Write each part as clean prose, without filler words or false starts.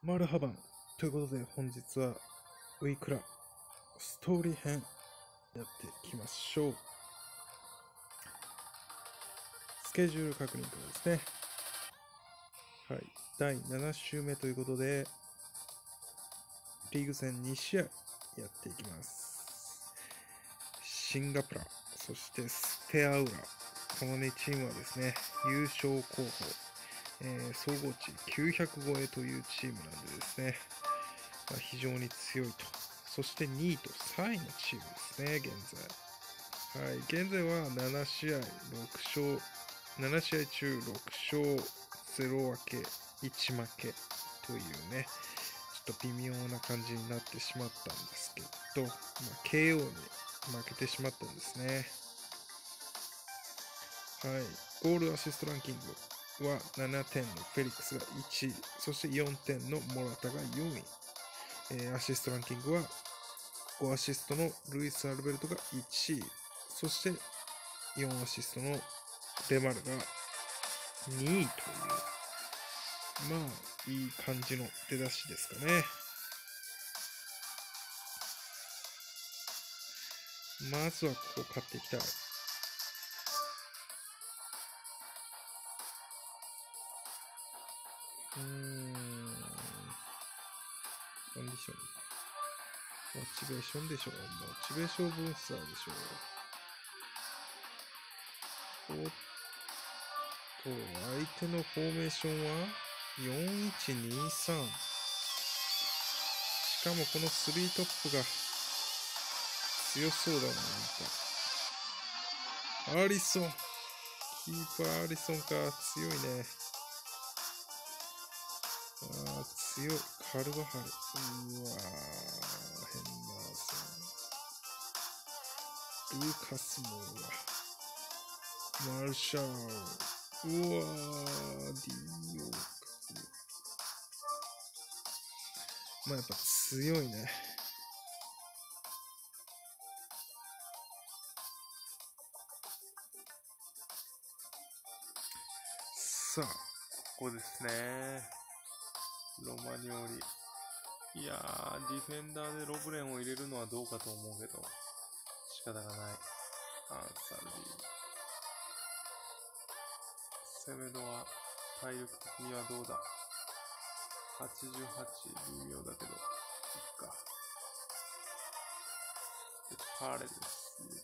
マルハバンということで本日はウィクラストーリー編やっていきましょう。スケジュール確認からですね。はい、第7週目ということでリーグ戦2試合やっていきます。シンガプラ、そしてステアウラ、この2チームはですね、優勝候補、総合値900超えというチームなんでですね、非常に強いと。そして2位と3位のチームですね、現在。はい、現在は7試合中6勝0分け1負けというね、ちょっと微妙な感じになってしまったんですけど、KO に負けてしまったんですね。はい、ゴールアシストランキングは7点のフェリックスが1位、そして4点のモラタが4位。アシストランキングは5アシストのルイス・アルベルトが1位、そして4アシストのレマルが2位という、いい感じの出だしですかね。まずはここ勝っていきたい。コンディション。モチベーションでしょ。モチベーションブースターでしょ。おっと、相手のフォーメーションは4123。しかもこの3トップが強そうだな。アリソン。キーパーアリソンか。強いね。強い。カルバハル。うわー、ヘンダーソン。ルーカス・モーラ。マルシャール。うわー、ディオーカ。やっぱ強いね。さあ、ここですね。ロマニョリ。いやー、ディフェンダーでロブレンを入れるのはどうかと思うけど、仕方がない。アンサルディ。セメドは体力的にはどうだ。88、微妙だけど、いっか。で、パーレです。入れてい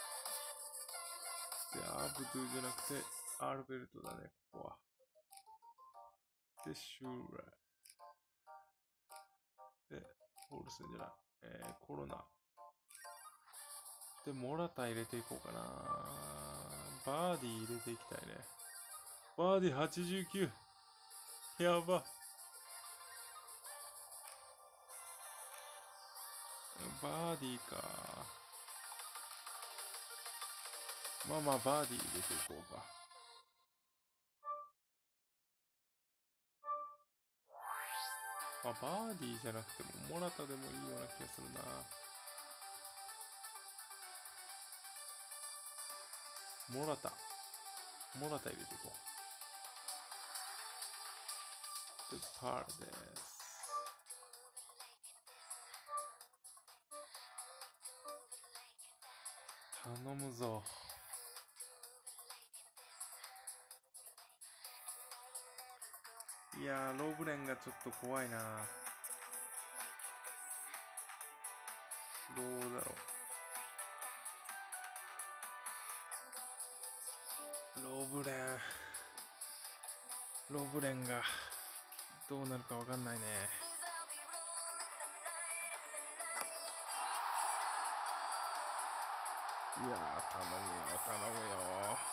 く。で、アブドゥじゃなくて、アルベルトだね、ここは。で、シューラー。で、オルセンじゃない。コロナ。で、モラタ入れていこうかな。バーディー入れていきたいね。バーディー89。やば。バーディーか。バーディー入れていこうか。バーディーじゃなくても、モラタでもいいような気がするな。モラタ入れていこう。で、パールです。頼むぞ。いやー、ロブレンがちょっと怖いな。どうだろう。ロブレンがどうなるかわかんないね。いやー、頼むよ。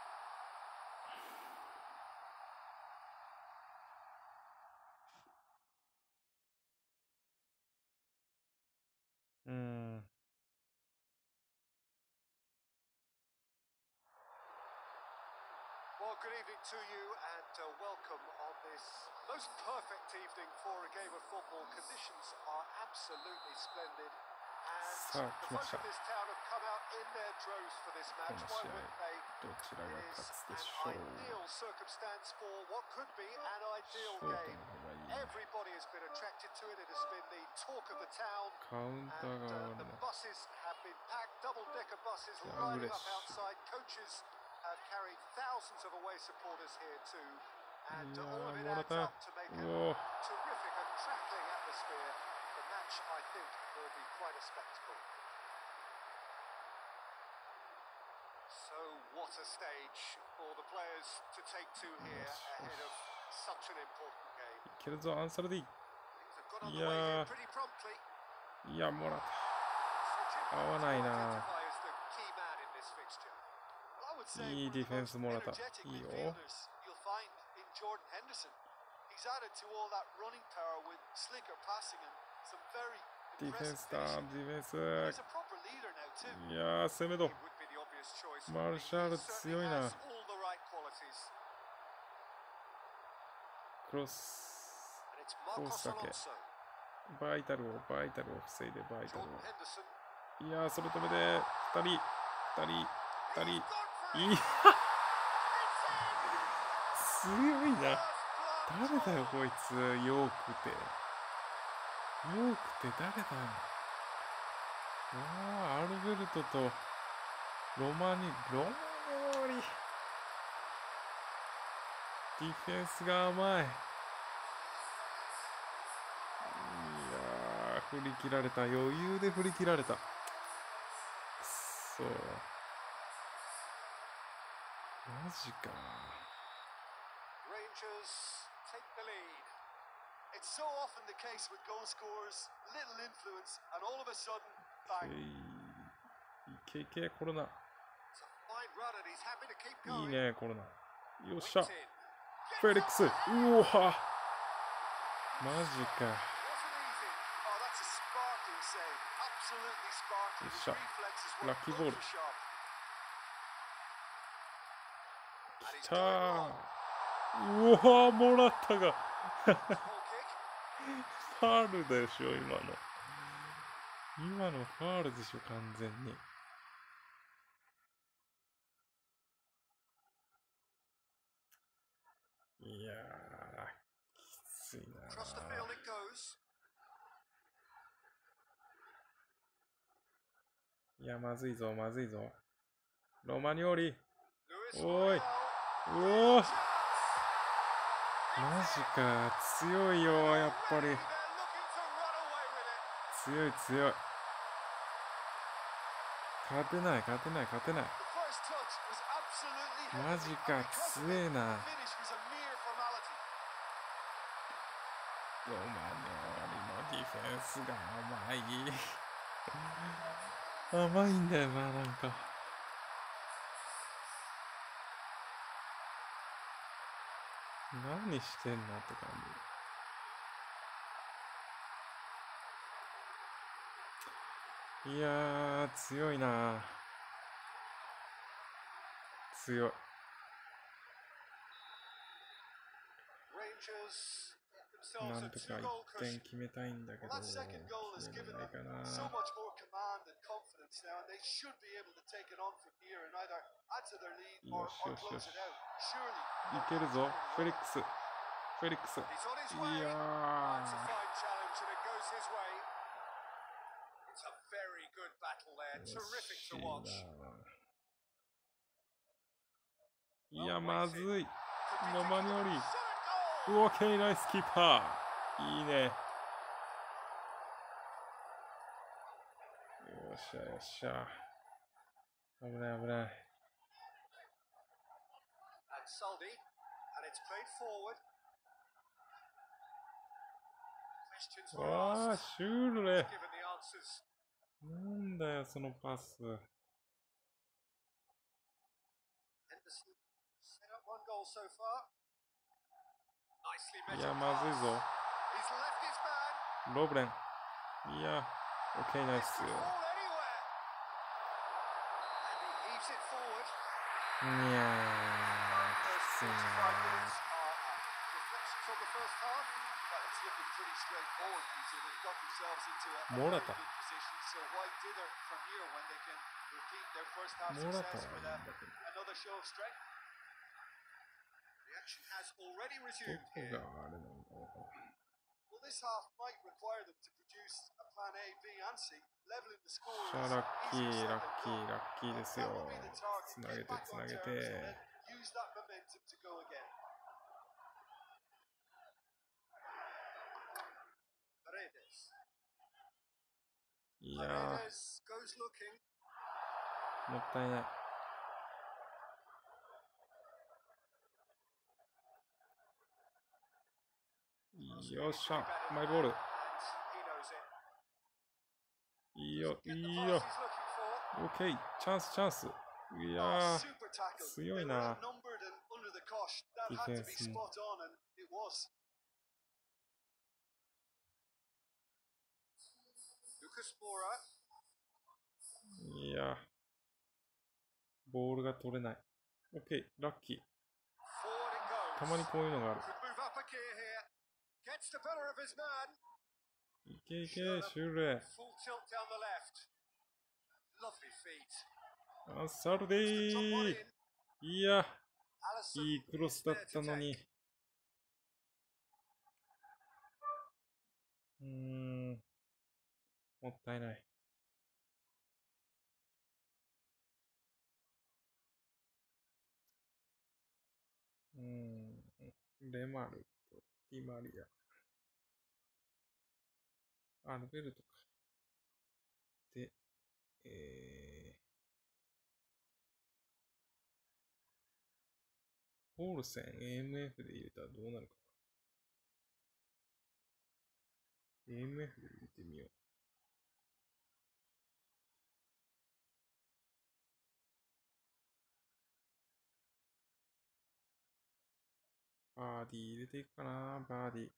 Well, good evening to you and welcome on this most perfect evening for a game of football. Conditions are absolutely splendid さあ、来 The まし folk た。 of this town have come out in their droves for this こ match. の Why 試合、 wouldn't they? どちら It が is 勝つで an しょう。 ideal circumstance for what could be an シ ideal ョートの game. 方がいいな。 Everybody has been attracted to it. It has been the talk of the town. カウンター And が上が the るな。 buses have been packed, double-decker buses Yeah, lining up English. outside. Coaches have carried thousands of away supporters here too. And all of it Yeah, adds Morata. up to make a Whoa. terrific and crackling atmosphere. The match, I think, will be quite a spectacle. So what a stage for the players to take to here ahead of such an important game. いけるぞ、アンサルディ。 Things have got on the way here Yeah. pretty promptly. いや、もらった。 So 合わない Jim な。 identify as the key man in this fixture. I would say いい one ディ of フ the ェン most スもらった。 energetic いいよ。 midfielders you'll find in Jordan Henderson. He's added to all that running power with slicker passing and some very ディフェン impressive スだ、 finishing. ディフェン He's ス。 a proper leader now too. いやー、攻めど He。would be the obvious choice. マルシャール He 強 certainly いな。 has all the right qualities. クロス。 And it's コー Marcos スだけ。 Alonso. バイタルを防いで、バイタル Jordan を。 Henderson. いやー、それ止めで、2人。 He's gone for い it. や、強いな。 First 誰だよ、 blood こいつ。よくて。よくて誰だよ。アルベルトとロマニオリ。ディフェンスが甘い。いやー、振り切られた。余裕で振り切られた。くっそ。マジか。 Rangers take the lead. It's so often the case with goal scorers, little influence, and all of a sudden, bang. いけいけ、コロナ。 It's a fine run and he's happy to keep いい going. ね、コロナ。よっしゃ。 Waiting. フェリックス。うおは。マジか。 Wasn't easy. Oh, that's a sparkling save. Absolutely sparkling. His Shot. reflexes were Lucky ball. ultra sharp. きたー。うわー、もらったが。 Ball kick. ファールでしょ、今の。今のファールでしょ、完全に。いやー、きついな Across the field it goes. いや、まずいぞ、まずいぞ。ロマニオリ。 Luis おい。 Royale. うおー、 Chance. マジか、強いよ、やっぱり。 They're looking to run away with it. 強い強い。勝てない、勝てない、勝てない。 The first touch was absolutely マジか、強えな。 the finish was a mere formality. ロマニョリのディフェンスが甘い。甘いんだよな、なんか。何してんのって感じ。いやー、強いな。強い。 Rangers get な themselves ん a とか 2-goal 1点 cushion. 決めたいんだけど、 Well, that second goal has 決め given れないか them な。 so much more command and confidence now, and they should be able to take it on from here and either add to their lead or close it out. Surely. いけるぞ、フェリックス。フェリックス。 He's on his い way. や That's a ー。 fine challenge and it goes his way. It's a very good battle there. 惜 Terrific し to い watch. ないや、まずい。 Could ロ be マニョリ。 third goal. オーケー、ナイスキーパー。いいね。よっしゃ、よっしゃ。危ない、危ない。 And Saldi. And it's played forward. Questions were わあ、 asked. シュールレ。 Given the answers. なんだよ、そのパス。 Henderson set up one goal so far. Nicely い measured や、まずい pass. ぞ。 He's left his man. ロブレン。いや、オッケー、ナイ This ス。 could fall anywhere. And he heaves it forward. いやー、きつい First 45 な。 minutes are reflections on the first half. Well, it's looking pretty straightforward, Peter. They've got themselves into a very Morata. good position. So why dither from here when they can repeat their first half モラタ success は with いいんだけど、 another show of strength? The action has already ど resumed こ here. があれなんだろう。 Well, this half might require them to produce a plan A, B, and C. Leveling the score さあ is ラッキ easier ー said ラ than ッキー done. ラッキーです That よ。 will be the target. つなげ Get て back つ on なげ terms and て。 then use that momentum to go again. Paredes. いや Paredes goes looking. ー、もったいない。よっしゃ、マイボール。 And he knows it. いいよ、 Get い the い pass よ。 he's looking for. オッケー、チャンス、チャンス。いや Oh, ー、 super tackle. 強 They い were な。 outnumbered and under the cosh. That ディ had フェ to ン be スも。 spot on, and it was. Lucas Moura. いやー、ボールが取れない。オッケー、ラッキー。 Forward it た goes. まにこういうのがある。 Could move up a gear here. Gets the better of his man. いけいけ、シューレ。 Full tilt down the left. Lovely feet. アサルデ To drop one ー。 in. いや、 Alisson いいクロス is だ there った to のに。 take. もったいない。レマルとディマリア。アルベルトか。で、ポールセン AMF で入れたらどうなるかな。AMF で入れてみよう。バーディー入れていくかな、バーディー。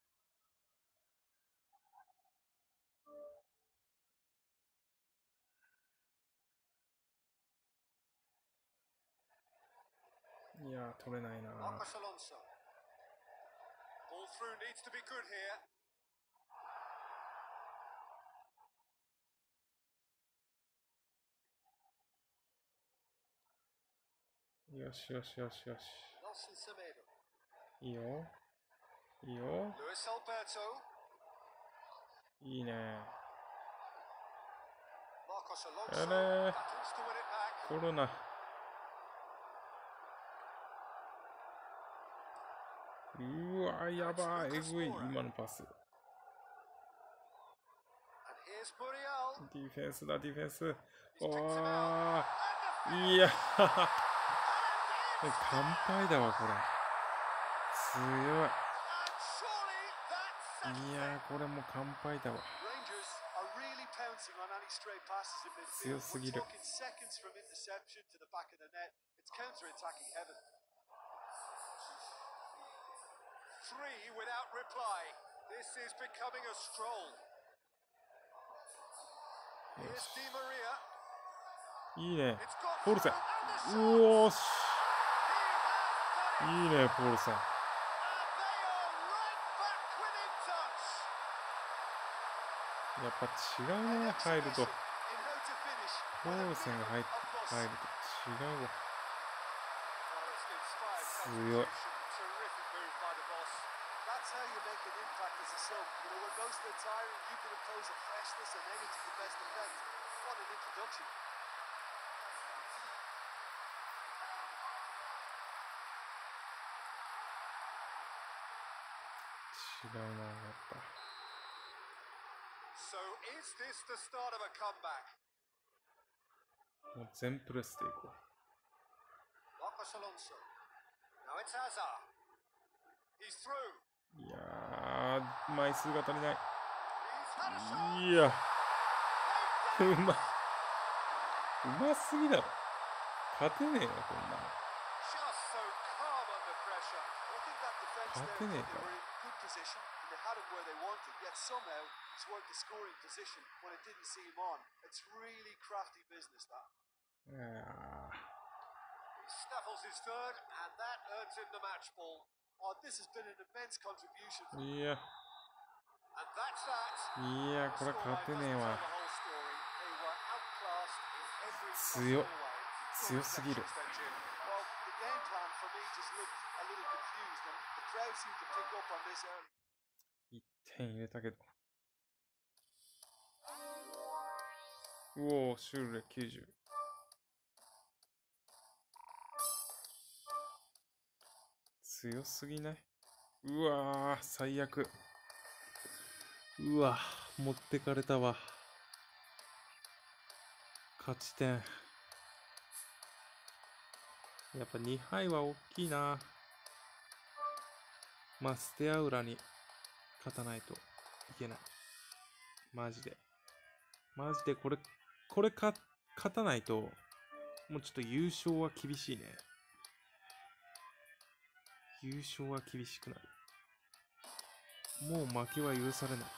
いやー、取れないな。 Marcos Alonso. Ball through needs to be good here. よしよしよしよし。 Nelson Semedo. いいよ。いいよ。 Luis Alberto. いいね。 Marcos Alonso. やれー。 Battles to win it back. コロナ。うわ、やばい。えぐい。今のパス。 And here's Muriel. ディフェンスだ、ディフェンス。 He's お picked him ー。 out. And いや、乾杯だわ、これ。強 surely that's い。いや、これもう乾杯だわ。 Rangers are really pouncing on any stray passes in midfield. 強すぎ We're る。 talking seconds from interception to the back of the net. It's counter-attacking heaven. 3 without reply. This is becoming a stroll. Here's Di Maria. いいね。 It's got ポールセン。 through and the う shot. おーし。 He has done it. いいね、ポールセン。 And they are right back within touch. やっぱ違う An ね、入ると。 exhibition in how to finish ポ with ー a ルセンが minimum 入 of loss. ると違うわ。 Well, it's inspired 強い。 substitution. Terrific move by the boss. That's how you make an impact as a sub. You know, when most are tiring, you can impose a freshness and energy to best effect. What an introduction. 違うな、やっぱ。 So is this the start of a comeback? もう全プレスでいこ Marcos Alonso. Now it's Hazard. He's through. う。いやー、枚数が足りない。 He's had a shot. いや、 They've う done it. ま。うますぎだろ。勝てねえよ、こんなの。 Just so calm under pressure. I think that defense there, Fucking they it, were in good position and they had him where they wanted. Yet somehow he's worked the scoring position when it didn't see him on. It's really crafty business, that. あ He snaffles his third, and that earns him the match ball. Oh, this has been an immense contribution. ーいや、 いや、これ勝てねえわ。 強強っ。強すぎる。1点入れたけど。うおー、シュールレ90。強すぎない？うわー、最悪。うわ、持ってかれたわ。勝ち点。やっぱ2敗は大きいな。まあ、ステアウラに勝たないといけない。マジで。マジでこれ勝たないと、もうちょっと優勝は厳しいね。優勝は厳しくなる。もう負けは許されない。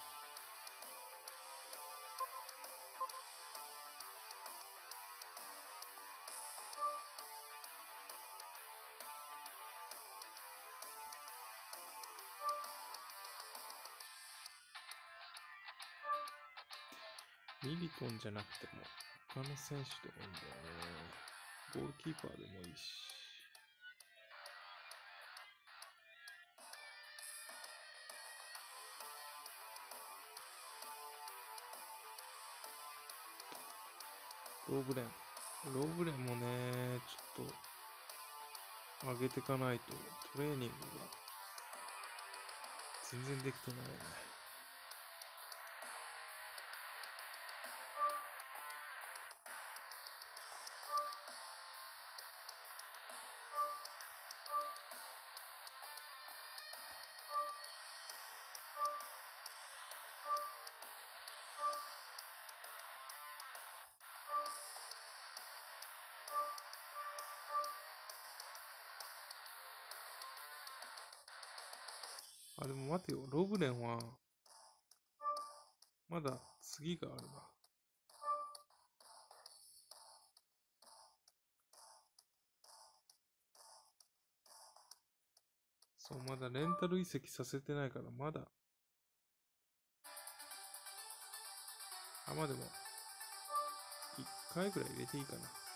ミリトンじゃなくても、他の選手でもいいんだよね。ゴールキーパーでもいいし。ローブレンもね、ちょっと上げていかないと、トレーニングが全然できてないね。あ、でも待てよ、ロブレンは、まだ次があるな。そう、まだレンタル移籍させてないから、まだ。あ、まあでも、1回ぐらい入れていいかな。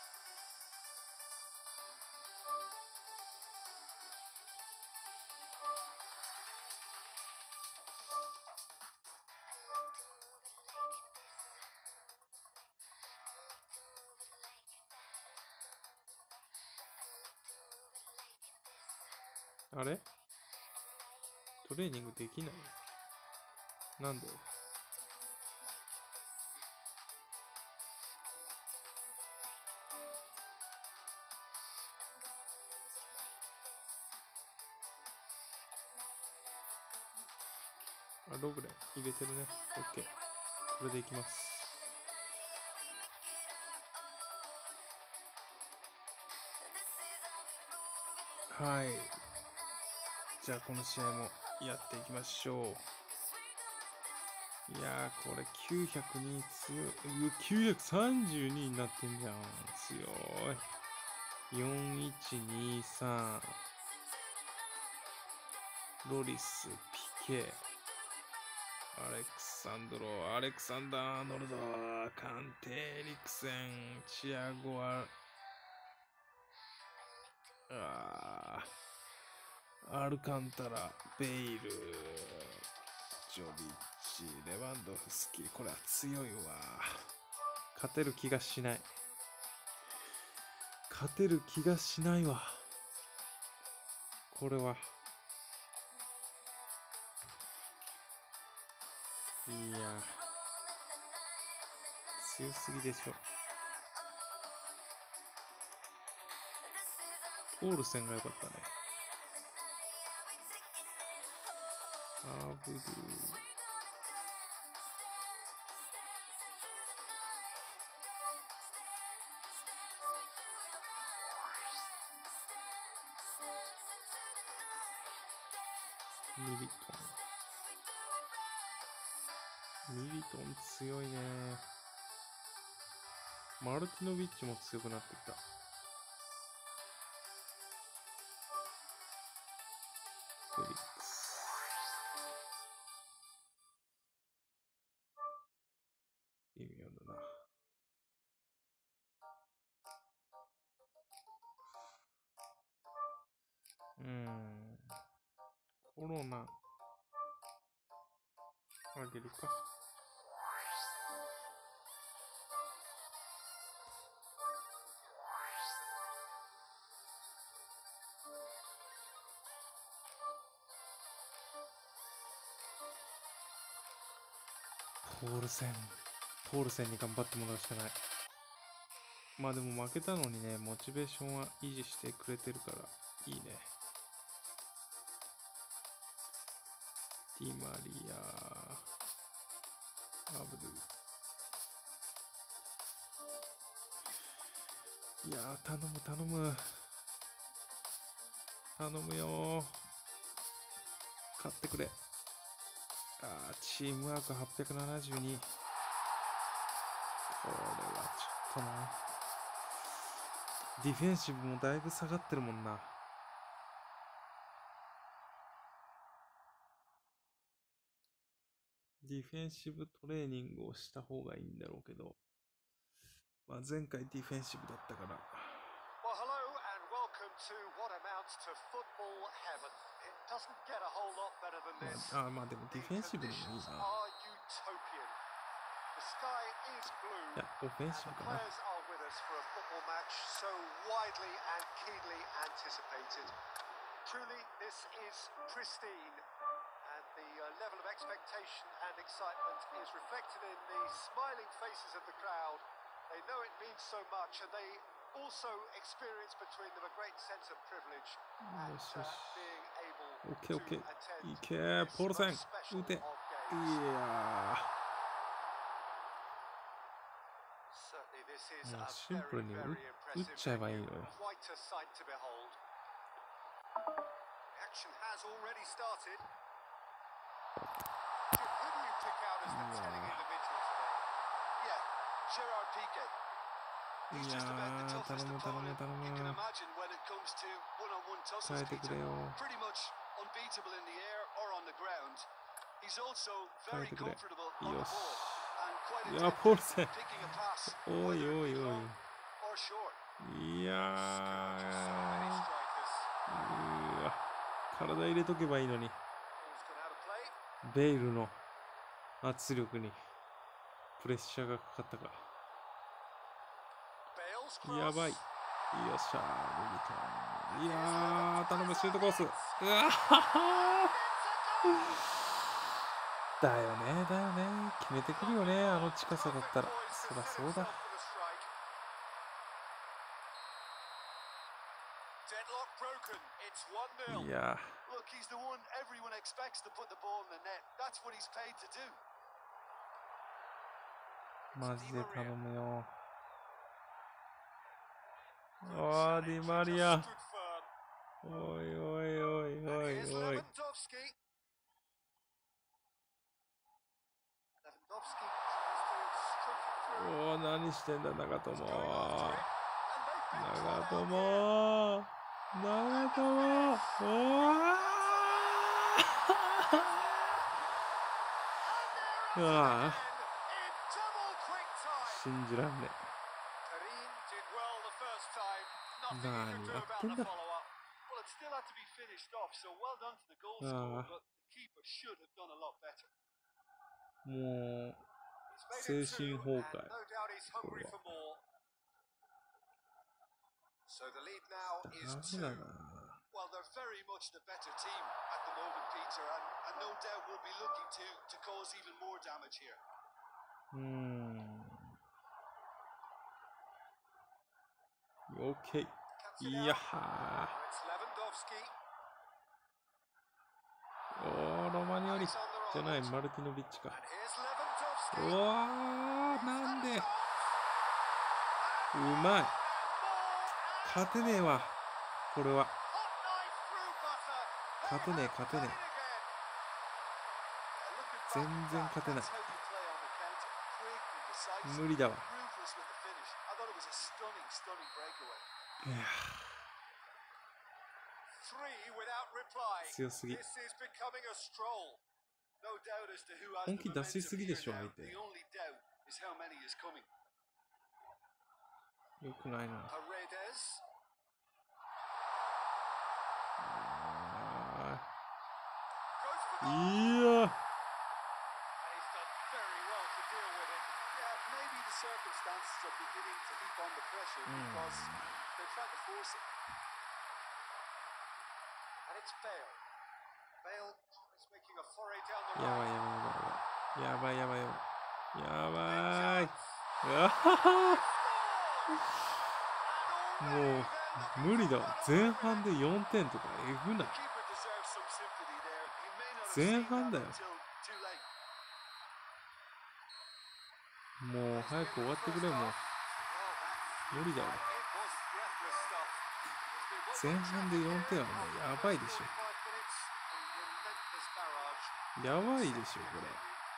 あれ？トレーニングできない？なんで？あ、ロブレン入れてるね。OK。これでいきます。はい。じゃあこの試合もやっていきましょう。いやー、これ902強い。932になってんじゃん。強い。4123。ロリス、ピケ、アレクサンダー・アーノルド、カンテ、エリクセン、チアゴアルカンタラ、ベイル、ジョビッチ、レバンドフスキ。これは強いわ。勝てる気がしない。勝てる気がしないわ。これは。いや、強すぎでしょ。オールセンが良かったね。アブドゥ。ミリトン強いね。マルティノビッチも強くなってきた。フェリックス。 コロナあげるか。ポールセンに頑張ってもらうしかない。まあでも負けたのにね、モチベーションは維持してくれてるからいいね。ディマリア、アブドゥ。いやー、頼むよー。勝ってくれ。チームワーク872。これはちょっとな。ディフェンシブもだいぶ下がってるもんな。ディフェンシブトレーニングをした方がいいんだろうけど、まあ、前回ディフェンシブだったから。 Well, hello and welcome to what amounts to football heaven. It doesn't get a whole lot better than this. まあでもディフェンシブでもいい The な。 conditions are utopian. The sky is blue. いや、オフェンシブ And か the な。 players are with us for a football match so widely and keenly anticipated. Truly, this is pristine, and the level of expectation and excitement is reflected in the smiling faces of the crowd. They know it means so much, and they also experience between them a great sense of privilege and being able to attend いけ、ポールセン、 this most special 打て。い of や games. Certainly, this is もう a シンプル very, に very 打っ impressive ちゃえばいい venue. のよ。 Quite a sight to behold. Action has already started. Who do you pick out as the telling individual today? Yeah, Gerard Piqué. い He's や just about the ー、 toughest 頼む opponent you can む。 imagine when it comes to one-on-one 変 tussles, えてく Peter. れよ。 Pretty much unbeatable in the air or on the ground. He's also 変え very てくれ。 comfortable よ on the し。 ball and quite いや、 adept ポール at セン。 picking a pass, おい whether お it い be おい。 long or short. いや Scourge, so many ー。 strikers. うわ。体入れとけばいいのに。 Ball's gone out of play. ベイルの圧力にプレッシャーがかかったか。 Bale's やばい。 cross. よっしゃー、右手。いやー、頼む、シュートコース。うわははー。だよね。決めてくるよね、あの近さだったら。そりゃそうだ。 Deadlock broken. It's 1-0. いや Look, he's the one everyone expects to put the ball in the net. That's what he's paid to do. ー、マジで頼むよ。あー、ディマリア。 Just stood firm. おい。 And here's Lewandowski. Lewandowski tries to stroke it through. おー、何してんだ、長 He's 友。 going after it. And they've been 長 caught out here. 友。うわ In ー。 double quick time. 信じらんね Karim did well the first time. Nothing he could 何 do や about ってん the だ。 follow-up. Well, it still had to be finished off, so well done to the goal Ah. scorer, but the keeper should have done a lot better. もう He's made it 精神 two, 崩 and 壊。 no doubt he's hungry Correct. for more. So the lead now ダ is メ two. だな。 Well, they're very much the better team at the moment, Peter, and no doubt will be looking to cause even more damage here. オッケー。 Cuts it いや out. は It's Lewandowski. ー。おー、ロマニオリ。 He's on じゃ the ない、 roll. マルティノビッチか。 And here's う Lewandowski. わー、なんで。 And うまい。 more 勝てねえわ。これは。 hot knife through butter. 勝てねえ、勝てね Again. え。全然勝てない。 That's how you play on the counter. Quick and decisive. 無理だわ。 Ruthless with the finish. I thought it was a stunning breakaway. いや Three without reply. 強すぎ。 This is becoming a stroll. No doubt as to who has 本 the 気出し momentum すぎでしょ、 here 相 now. 手。 The only doubt is how many is coming. よくないな。 Paredes. Goes for い goal. や And he's done very well to deal with it. Yeah, maybe the circumstances are beginning to heap on the pressure because they're trying to force it. And it's Bale. Bale is making a foray down the やばい right. やばいやばいやばいやばいやばいやばい。 Big chance. うわはは And も already う they're 無 looking 理 to だわ。 run 前 away 半 with で it. 4点とかえぐな The keeper deserves some sympathy there. He may not have 前 seen 半 that だよ。 until too late. もう That's 早 the く end 終わ of っ the てく first れもう half. Well, 無理だわ。 it was breathless stuff. It's been 前 one 半で traffic 4 here 点はもう after や the ばい first でし 45 minutes. A relentless barrage. ょ。やばいでしょこれ。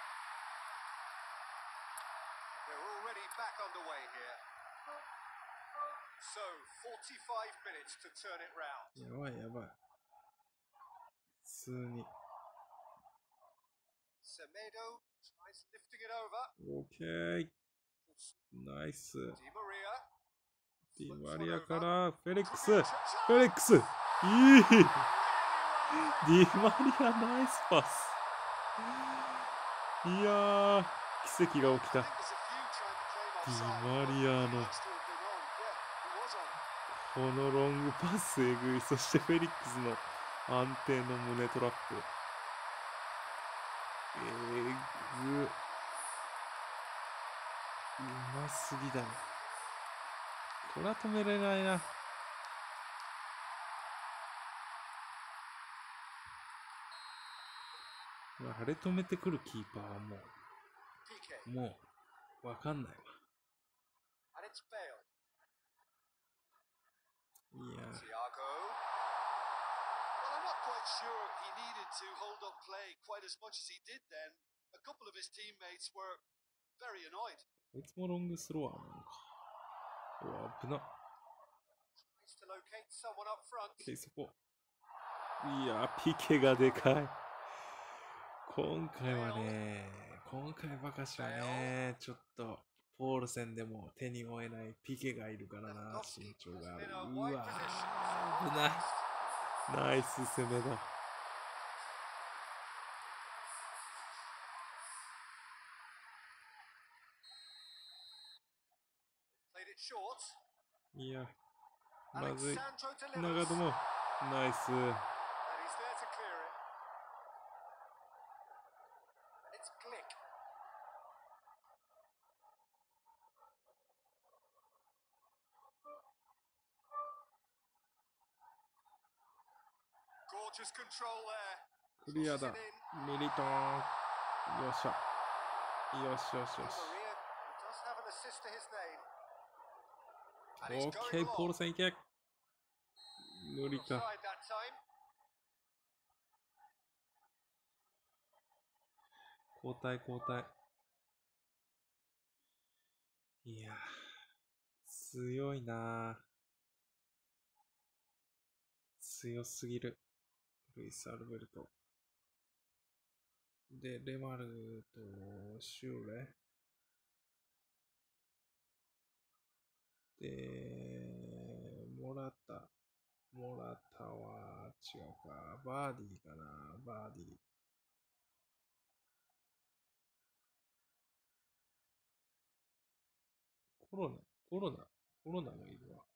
They're already back underway here. So, 45 minutes to turn it round. やばいやばい。普通に。 Semedo tries lifting it over. オーケー。ナイス。 Di Maria. ディ Flips マ one リア over. からフェリック Could ス。 be フ a chance. ェリックス。いい。 Really well ディマリアナイスパス。いやー、奇跡が起き I た。 think there's a few trying to claim ディ offside, マ but リア he の looks to have been on. Yeah, he was on. このロングパスえぐい。そしてフェリックスの安定の胸トラップ。えぐ。うますぎだよ。これは止めれないな。あれ止めてくるキーパーはも PK. う、わかんないわ。 And it's Bale. いや Thiago. Well, I'm not quite sure he needed to hold up play quite as much as he did then. A couple of his teammates were very annoyed. こいつもロングスローアーなのか。うわ、危な。 Tries to locate someone up front. オッケー、そこ。いや、ピケがでかい。今回はね、今回ばかしはね、ちょっと、ポール戦でも手に負えないピケがいるからな、身長がある。うわー、危ない。ナイス攻めだ。 Played it short. いや、まずい。 Alexandro 長 delivers. 友、ナイス。 And he's there to clear it. And it's Glick. Gorgeous control there. クリアだ。ミリトン。よっしゃ。よしよし Di よし。 Maria does have an assist to his name. オ And he's ッケ going ー、ポール long. 戦いけ。無理 Offside か。 that time. 交代交代。いやー、強いなー。強すぎる。ルイス・アルベルト。で、レマルとシューレ。で、モラタ。モラタは違うか。バーディーかな。バーディー。コロナ、コロナ、コロナもいるわ。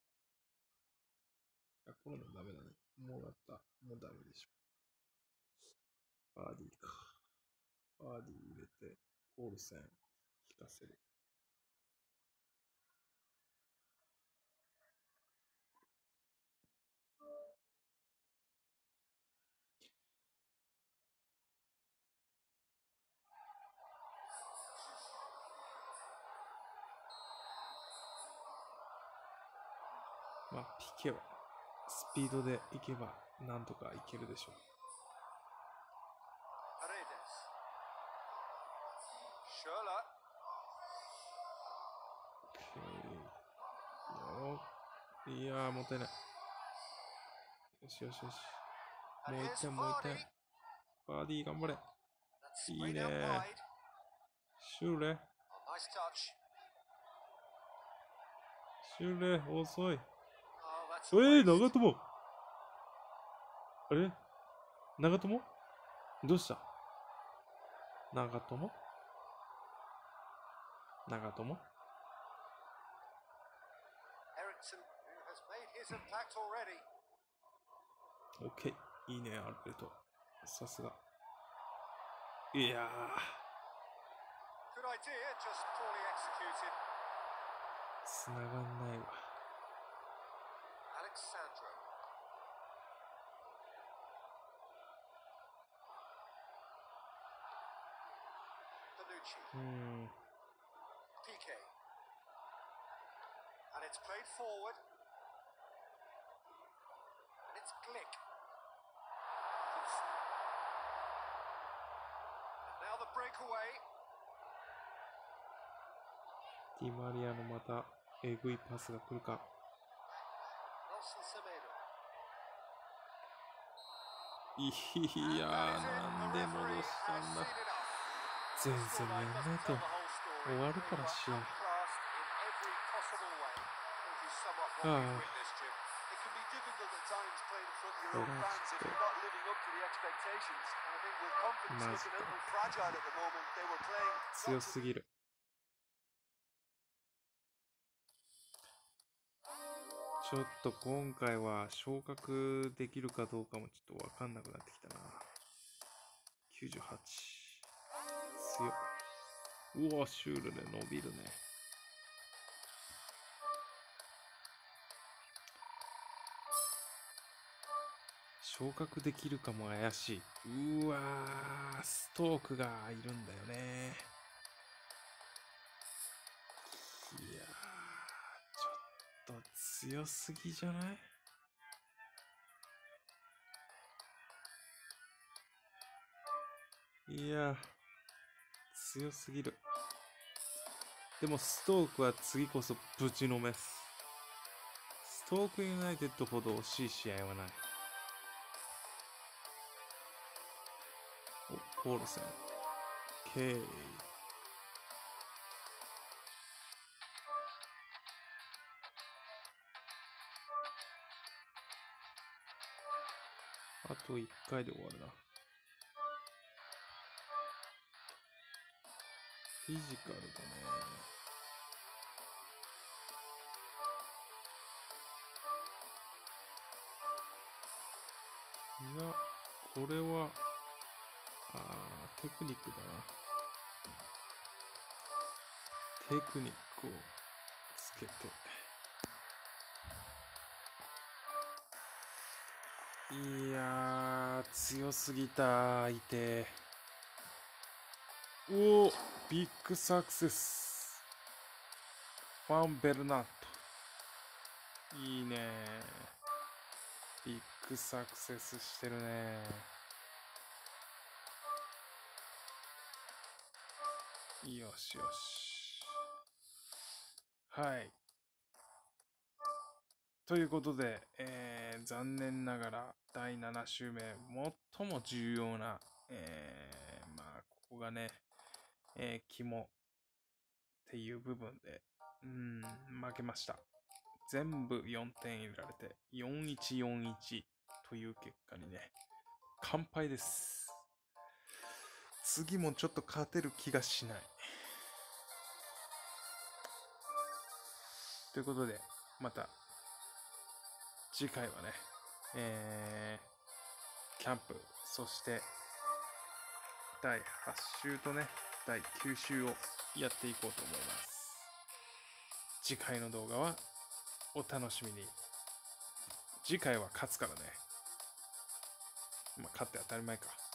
コロナダメだね。もらった。もうダメでしょ。バーディーか。バーディー入れて、コールセン、引かせる。まあ、ピケは、スピードでいけば、なんとかいけるでしょう。 Paredes. Schürrle. OK。いやー、もったいない。よしよしよし。 And もう here's 一点、もう一点 Vardy.。 バーディー頑張れ。 That's いい sprayed ね out ー。 wide. シューレ、 Nice touch. シューレ、遅い。 Oh, that's a 長 waste. 友。 あれ長友どうした長友長友 Ericsson, who has made his impact already. OK。いいね、アルベルト。さすが。いや Good idea, just poorly executed. ー、繋がんないわ。 Alexandro. Bonucci. PK. And it's played forward. And it's Glick. Poulsen. And now the breakaway. ディマリアのまたえぐいパスが来るか。 Nelson Semedo. いやー、なんで戻したんだ。全然やんないと終わるから試合。ああ、俺はちょっとマジか。強すぎる。ちょっと今回は昇格できるかどうかもちょっとわかんなくなってきたな。98。強っ。うわ、シュールで伸びるね。昇格できるかも怪しい。うわー、ストークがいるんだよね。いやー、ちょっと強すぎじゃない？いやー、強すぎる。でもストークは次こそぶちのめす。ストークユナイテッドほど惜しい試合はない。お、ポールセン。ケイ。あと1回で終わるな。フィジカルだね。いや、これは、テクニックだな。テクニックをつけて。いやー、強すぎた、相手。おお、ビッグサクセス。ファン・ベルナット。いいね。ビッグサクセスしてるね。よしよし。はい。ということで、残念ながら第7週目、最も重要な、ここがね、肝っていう部分で、負けました。全部4点入れられて、4-1-4-1という結果にね、完敗です。次もちょっと勝てる気がしない。ということで、また、次回はね、キャンプ、そして第8週とね、第9週をやっていこうと思います。次回の動画はお楽しみに。次回は勝つからね。勝って当たり前か。